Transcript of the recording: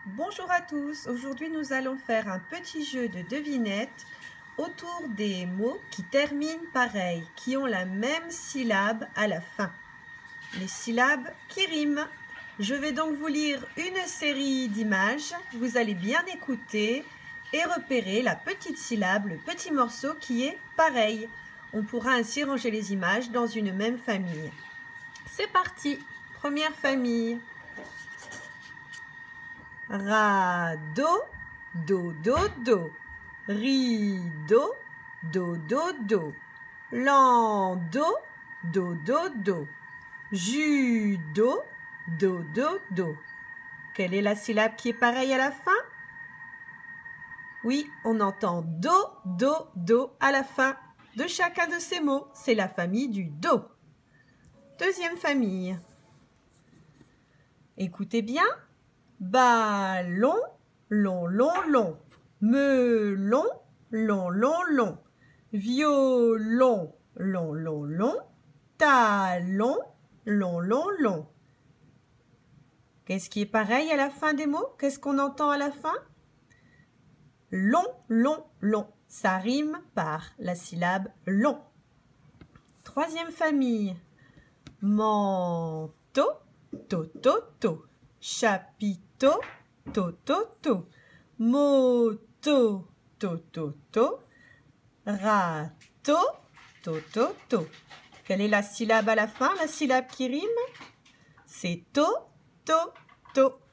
Bonjour à tous, aujourd'hui nous allons faire un petit jeu de devinettes autour des mots qui terminent pareil, qui ont la même syllabe à la fin. Les syllabes qui riment. Je vais donc vous lire une série d'images, vous allez bien écouter et repérer la petite syllabe, le petit morceau qui est pareil. On pourra ainsi ranger les images dans une même famille. C'est parti, première famille. Radeau, do, do, do. Rideau, do, do, do. Landau, do, do, do. Judo, do, do, do. Quelle est la syllabe qui est pareille à la fin? Oui, on entend do, do, do à la fin de chacun de ces mots. C'est la famille du do. Deuxième famille. Écoutez bien. Ballon, long, long, long. Melon, long, long, long. Violon, long, long, long. Talon, long, long, long. Qu'est-ce qui est pareil à la fin des mots? Qu'est-ce qu'on entend à la fin? Long, long, long. Ça rime par la syllabe long. Troisième famille. Manteau, to, to, to. Chapiteau, to, to, to. Moto, to, to, to. Râteau, to, to, to. Quelle est la syllabe à la fin, la syllabe qui rime? C'est to, to, to.